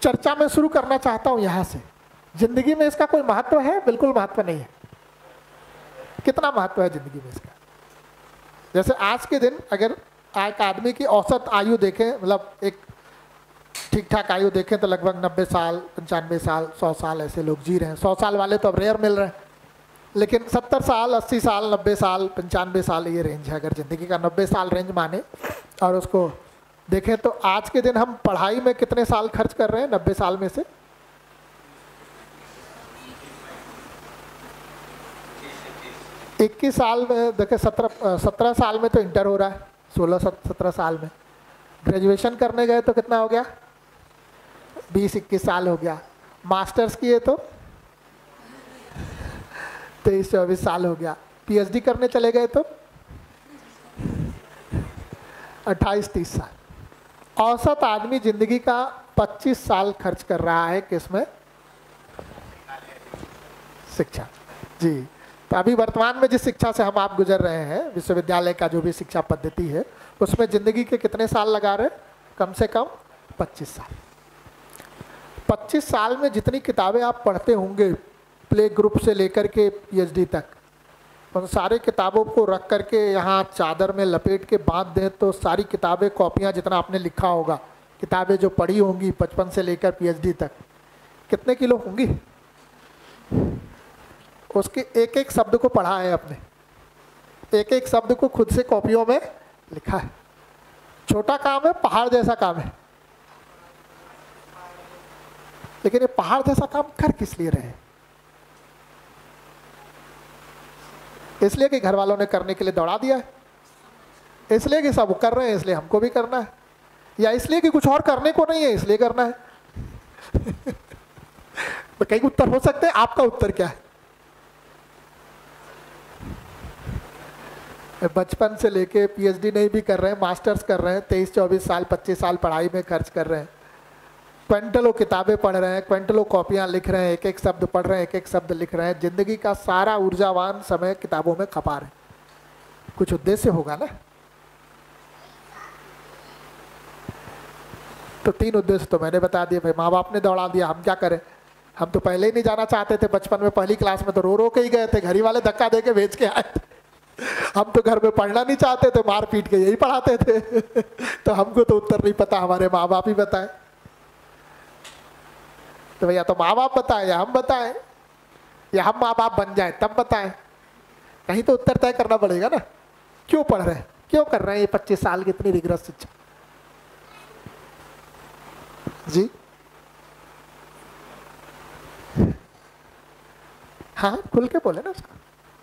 चर्चा में शुरू करना चाहता हूं यहां से। जिंदगी में इसका कोई महत्व है? बिल्कुल महत्व नहीं है। कितना महत्व है जिंदगी में इसका? जैसे आज के दिन अगर एक आदमी की औसत आयु देखें, मतलब एक ठीक ठाक आयु देखें तो लगभग 90 साल, 95 साल, 100 साल ऐसे लोग जी रहे हैं। 100 साल वाले तो अब रेयर मिल रहे हैं, लेकिन 70 साल, 80 साल, 90 साल, 95 साल ये रेंज है। अगर ज़िंदगी का 90 साल रेंज माने और उसको देखें तो आज के दिन हम पढ़ाई में कितने साल खर्च कर रहे हैं 90 साल में से? 21 साल में देखें, 17 साल में तो इंटर हो रहा है, 16-17 साल में ग्रेजुएशन करने गए तो कितना हो गया? 20-21 साल हो गया। मास्टर्स किए तो 23-24 साल हो गया। पीएचडी करने चले गए तो 28-30 साल। औसत आदमी जिंदगी का 25 साल खर्च कर रहा है किसमें? शिक्षा। जी, तो अभी वर्तमान में जिस शिक्षा से हम आप गुजर रहे हैं, विश्वविद्यालय का जो भी शिक्षा पद्धति है, उसमें जिंदगी के कितने साल लगा रहे? कम से कम 25 साल। 25 साल में जितनी किताबें आप पढ़ते होंगे, प्ले ग्रुप से लेकर के पीएचडी तक, उन सारे किताबों को रख करके यहाँ चादर में लपेट के बांध दें तो सारी किताबें, कॉपियाँ जितना आपने लिखा होगा, किताबें जो पढ़ी होंगी बचपन से लेकर पीएचडी तक, कितने किलो होंगी? उसके एक एक शब्द को पढ़ा है आपने, एक एक शब्द को खुद से कॉपियों में लिखा है। छोटा काम है, पहाड़ जैसा काम है, लेकिन ये पहाड़ जैसा काम कर किस लिए रहे? इसलिए कि घर वालों ने करने के लिए दौड़ा दिया है, इसलिए कि सब कर रहे हैं इसलिए हमको भी करना है, या इसलिए कि कुछ और करने को नहीं है इसलिए करना है। तो कई उत्तर हो सकते हैं, आपका उत्तर क्या है? बचपन से लेके पीएचडी नहीं भी कर रहे हैं, मास्टर्स कर रहे हैं, 23-24 साल, 25 साल पढ़ाई में खर्च कर रहे हैं, क्विंटलों किताबें पढ़ रहे हैं, क्विंटलों कॉपियां लिख रहे हैं, एक एक शब्द पढ़ रहे हैं, एक एक शब्द लिख रहे हैं, जिंदगी का सारा ऊर्जावान समय किताबों में खपा रहे हैं। कुछ उद्देश्य होगा ना? तो 3 उद्देश्य तो मैंने बता दिए भाई। माँ बाप ने दौड़ा दिया, हम क्या करें? हम तो पहले ही नहीं जाना चाहते थे। बचपन में पहली क्लास में तो रो रो के ही गए थे, घर ही वाले धक्का दे के भेज के आए थे। हम तो घर में पढ़ना नहीं चाहते थे, मार पीट के यही पढ़ाते थे। तो हमको तो उत्तर नहीं पता, हमारे माँ बाप ही बताए। तो भैया तो माँ बाप बताए या हम बताएं, या हम माँ बाप बन जाए तब बताएं? कहीं तो उत्तर तय करना पड़ेगा ना। क्यों पढ़ रहे हैं, क्यों कर रहे हैं ये 25 साल की इतनी रिगरस शिक्षा? जी हाँ, खुल के बोले ना उसका।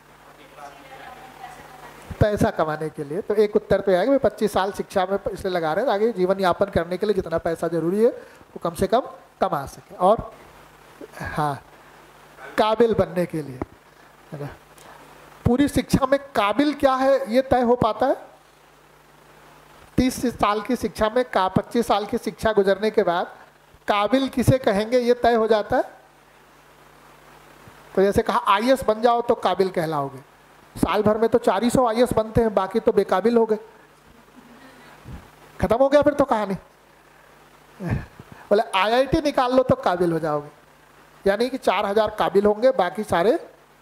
पैसा कमाने के लिए। तो एक उत्तर तो आएगा, 25 साल शिक्षा में इसलिए लगा रहे हैं आगे जीवन यापन करने के लिए जितना पैसा जरूरी है वो कम से कम कमा सके, और हाँ, काबिल बनने के लिए, है ना। पूरी शिक्षा में काबिल क्या है ये तय हो पाता है? 30 साल की शिक्षा में 25 साल की शिक्षा गुजरने के बाद काबिल किसे कहेंगे ये तय हो जाता है। तो जैसे कहा आईएएस बन जाओ तो काबिल कहलाओगे, साल भर में तो 400 आईएएस बनते हैं, बाकी तो बेकाबिल हो गए, खत्म हो गया फिर तो कहानी। बोले आईआईटी निकाल लो तो काबिल हो जाओगे, यानी कि 4000 काबिल होंगे, बाकी सारे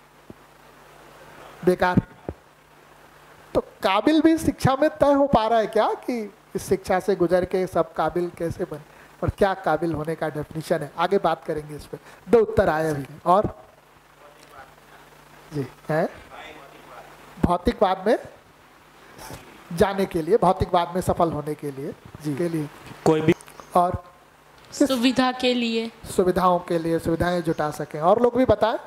बेकार। तो काबिल भी शिक्षा में तय हो पा रहा है क्या कि इस शिक्षा से गुजर के सब काबिल कैसे बने, और क्या काबिल होने का डेफिनेशन है? आगे बात करेंगे इस पर। 2 उत्तर आए अभी। और जी है भौतिकवाद में जाने के लिए, भौतिकवाद में सफल होने के लिए, जी के लिए कोई भी, और सुविधा के लिए, सुविधाओं के लिए, सुविधाएं जुटा सकें। और लोग भी बताएं।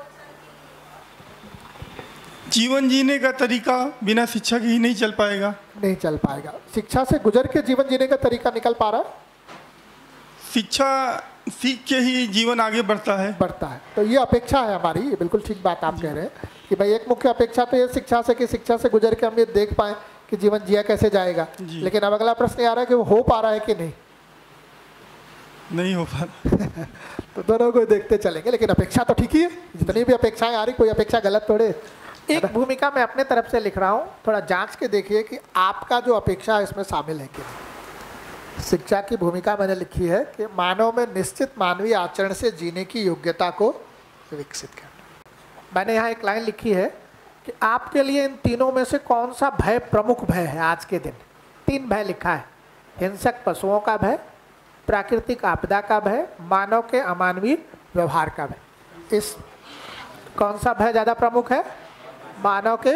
जीवन जीने का तरीका बिना शिक्षा के ही नहीं चल पाएगा। नहीं चल पाएगा। शिक्षा से गुजर के जीवन जीने का तरीका निकल पा रहा है? शिक्षा सीख के ही जीवन आगे बढ़ता है। बढ़ता है। तो ये अपेक्षा है हमारी, ये बिल्कुल ठीक बात आप कह रहे हैं कि भाई एक मुख्य अपेक्षा तो ये शिक्षा से, कि शिक्षा से गुजर के हम ये देख पाएं कि जीवन जिया कैसे जाएगा। लेकिन अब अगला प्रश्न ये आ रहा है कि वो हो पा रहा है कि नहीं? नहीं हो पा रहा। तो दोनों को देखते चलेंगे, लेकिन अपेक्षा तो ठीक ही है। जितनी भी अपेक्षाएं आ रही, कोई अपेक्षा गलत थोड़े। एक भूमिका मैं अपने तरफ से लिख रहा हूँ, थोड़ा जांच के देखिए कि आपका जो अपेक्षा है इसमें शामिल है कि नहीं। शिक्षा की भूमिका मैंने लिखी है कि मानव में निश्चित मानवीय आचरण से जीने की योग्यता को विकसित करना। मैंने यहाँ एक लाइन लिखी है कि आपके लिए इन तीनों में से कौन सा भय प्रमुख भय है आज के दिन। 3 भय लिखा है, हिंसक पशुओं का भय, प्राकृतिक आपदा का भय, मानव के अमानवीय व्यवहार का भय। इस कौन सा भय ज़्यादा प्रमुख है? मानव के,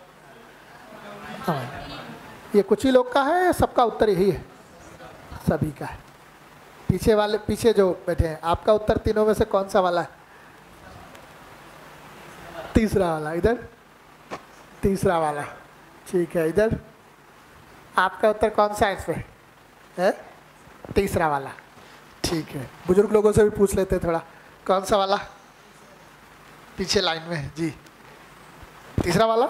ये कुछ ही लोग का है या सबका उत्तर यही है? सभी का है। पीछे जो बैठे हैं, आपका उत्तर तीनों में से कौन सा वाला है? तीसरा वाला। इधर तीसरा वाला, ठीक है। इधर आपका उत्तर कौन सा है इसमें? है तीसरा वाला, ठीक है। बुजुर्ग लोगों से भी पूछ लेते थोड़ा, कौन सा वाला पीछे लाइन में है? जी तीसरा वाला,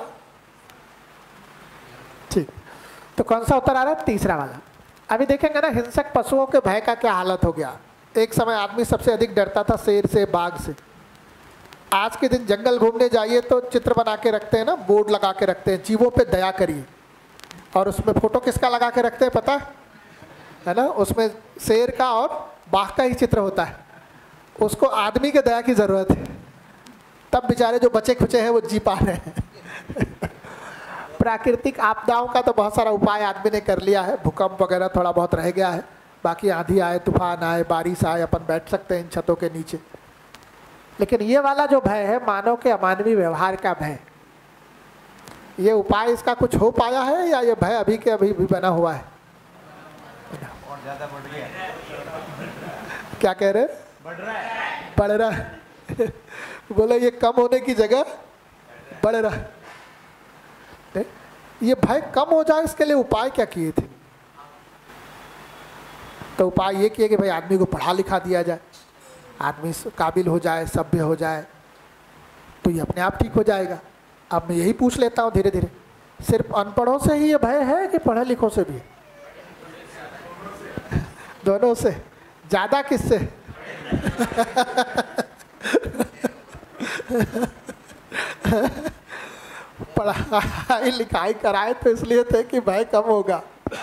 ठीक। तो कौन सा उत्तर आ रहा है? तीसरा वाला। अभी देखेंगे ना, हिंसक पशुओं के भय का क्या हालत हो गया। एक समय आदमी सबसे अधिक डरता था शेर से, बाघ से। आज के दिन जंगल घूमने जाइए तो चित्र बना के रखते हैं ना, बोर्ड लगा के रखते हैं, जीवों पे दया करिए, और उसमें फोटो किसका लगा के रखते हैं पता है ना? उसमें शेर का और बाघ का ही चित्र होता है। उसको आदमी के दया की ज़रूरत है, तब बेचारे जो बचे खुचे हैं वो जी पा रहे हैं। प्राकृतिक आपदाओं का तो बहुत सारा उपाय आदमी ने कर लिया है, भूकंप वगैरह थोड़ा बहुत रह गया है, बाकी आंधी आए, तूफान आए, बारिश आए, अपन बैठ सकते हैं इन छतों के नीचे। लेकिन ये वाला जो भय है, मानव के अमानवीय व्यवहार का भय, ये उपाय इसका कुछ हो पाया है या ये भय अभी के अभी भी बना हुआ है? और ज्यादा बढ़ गया। क्या कह रहे? बढ़ रहा है। बोले ये कम होने की जगह बढ़ रहा है। ये भय कम हो जाए इसके लिए उपाय क्या किए थे? तो उपाय ये किए कि भाई आदमी को पढ़ा लिखा दिया जाए, आदमी काबिल हो जाए, सभ्य हो जाए, तो ये अपने आप ठीक हो जाएगा। अब मैं यही पूछ लेता हूँ धीरे धीरे, सिर्फ अनपढ़ों से ही ये भय है कि पढ़े लिखों से भी? दोनों से। ज़्यादा किससे? पढ़ाई लिखाई कराए तो इसलिए थे कि भय कम होगा।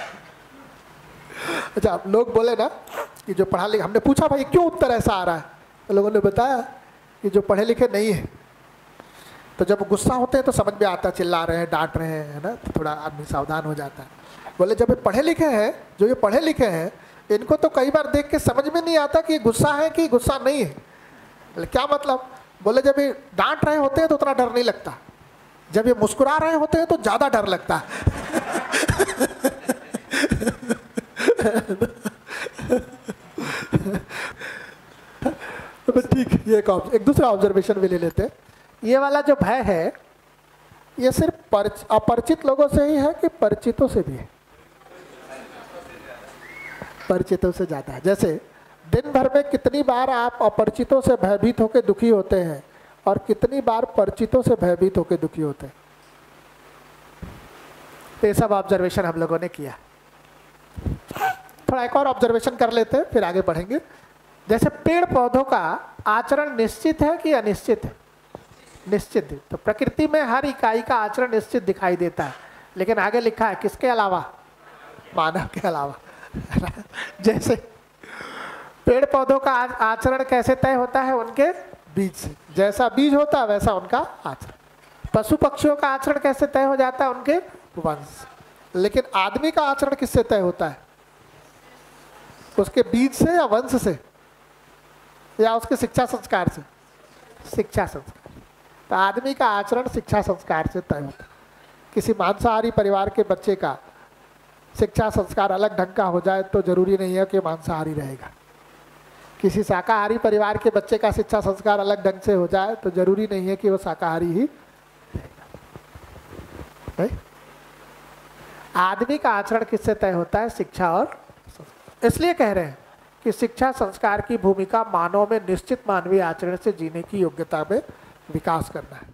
अच्छा, लोग बोले ना कि जो पढ़ा लिखा, हमने पूछा भाई क्यों उत्तर ऐसा आ रहा है, तो लोगों ने बताया कि जो पढ़े लिखे नहीं है, तो जब गुस्सा होते हैं तो समझ में आता, चिल्ला रहे हैं, डांट रहे हैं, है ना, तो थोड़ा आदमी सावधान हो जाता है। बोले जब ये पढ़े लिखे हैं, जो ये पढ़े लिखे हैं, इनको तो कई बार देख के समझ में नहीं आता कि गुस्सा है कि गुस्सा नहीं है। बोले क्या मतलब? बोले जब ये डांट रहे होते हैं तो उतना डर नहीं लगता, जब ये मुस्कुरा रहे होते हैं तो ज़्यादा डर लगता है। तो ठीक, ये एक दूसरा ऑब्जर्वेशन भी ले लेते हैं। ये वाला जो भय है, ये सिर्फ अपरिचित लोगों से ही है कि परिचितों से भी है? परिचितों से ज़्यादा है। जैसे दिन भर में कितनी बार आप अपरिचितों से भयभीत होकर दुखी होते हैं और कितनी बार परिचितों से भयभीत होकर दुखी होते हैं? तो ये सब ऑब्जर्वेशन हम लोगों ने किया। थोड़ा एक और ऑब्जर्वेशन कर लेते हैं, फिर आगे बढ़ेंगे। जैसे पेड़ पौधों का आचरण निश्चित है कि अनिश्चित है? निश्चित है। तो प्रकृति में हर इकाई का आचरण निश्चित दिखाई देता है, लेकिन आगे लिखा है किसके अलावा? मानव के अलावा। जैसे पेड़ पौधों का आचरण कैसे तय होता है? उनके बीज से। जैसा बीज होता है वैसा उनका आचरण। पशु पक्षियों का आचरण कैसे तय हो जाता है? उनके वंश। लेकिन आदमी का आचरण किससे तय होता है? उसके बीज से या वंश से या उसके शिक्षा संस्कार से? शिक्षा संस्कार। तो आदमी का आचरण शिक्षा संस्कार से तय होता है। किसी मांसाहारी परिवार के बच्चे का शिक्षा संस्कार अलग ढंग का हो जाए तो जरूरी नहीं है कि मांसाहारी रहेगा। किसी शाकाहारी परिवार के बच्चे का शिक्षा संस्कार अलग ढंग से हो जाए तो जरूरी नहीं है कि वो शाकाहारी ही रहेगा। आदमी का आचरण किससे तय होता है? शिक्षा और। इसलिए कह रहे हैं कि शिक्षा संस्कार की भूमिका मानव में निश्चित मानवीय आचरण से जीने की योग्यता में विकास करना है।